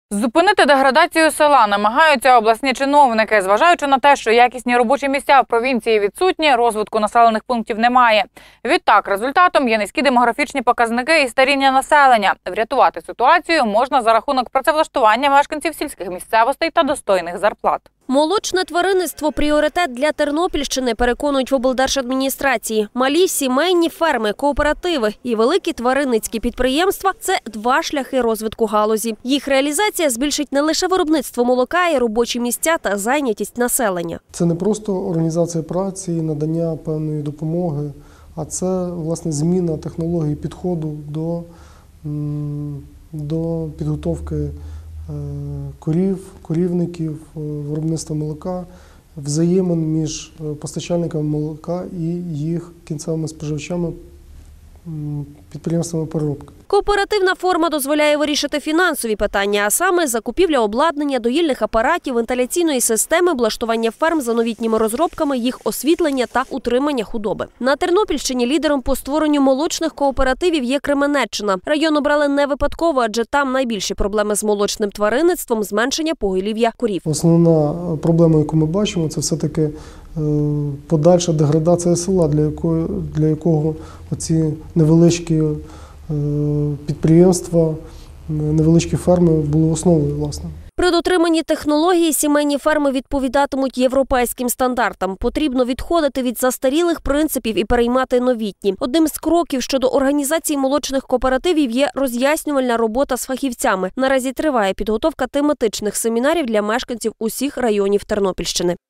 Зупинити деградацію села намагаються обласні чиновники. Зважаючи на те, що якісні робочі місця в провінції відсутні, розвитку населених пунктів немає. Відтак, результатом є низькі демографічні показники і старіння населення. Врятувати ситуацію можна за рахунок працевлаштування мешканців сільських місцевостей та достойних зарплат. Молочне тваринництво – пріоритет для Тернопільщини, переконують в облдержадміністрації. Малі сімейні ферми, кооперативи і великі тваринницькі підприємства – це два шляхи розвитку галузі. Їх реалізація збільшить не лише виробництво молока, і робочі місця та зайнятість населення. Це не просто організація праці, надання певної допомоги, а це, власне, зміна технології підходу до підготовки корів, корівників, виробництва молока, взаємин між постачальниками молока і їх кінцевими споживачами, підприємствами переробки. Кооперативна форма дозволяє вирішити фінансові питання, а саме закупівля обладнання, доїльних апаратів, вентиляційної системи, облаштування ферм за новітніми розробками, їх освітлення та утримання худоби. На Тернопільщині лідером по створенню молочних кооперативів є Кременеччина. Район обрали не випадково, адже там найбільші проблеми з молочним тваринництвом – зменшення поголів'я корів. Основна проблема, яку ми бачимо, це все-таки подальша деградація села, для якого оці невеличкі підприємства, невеличкі ферми були основою, власне. При дотриманні технології сімейні ферми відповідатимуть європейським стандартам. Потрібно відходити від застарілих принципів і переймати новітні. Одним з кроків щодо організації молочних кооперативів є роз'яснювальна робота з фахівцями. Наразі триває підготовка тематичних семінарів для мешканців усіх районів Тернопільщини.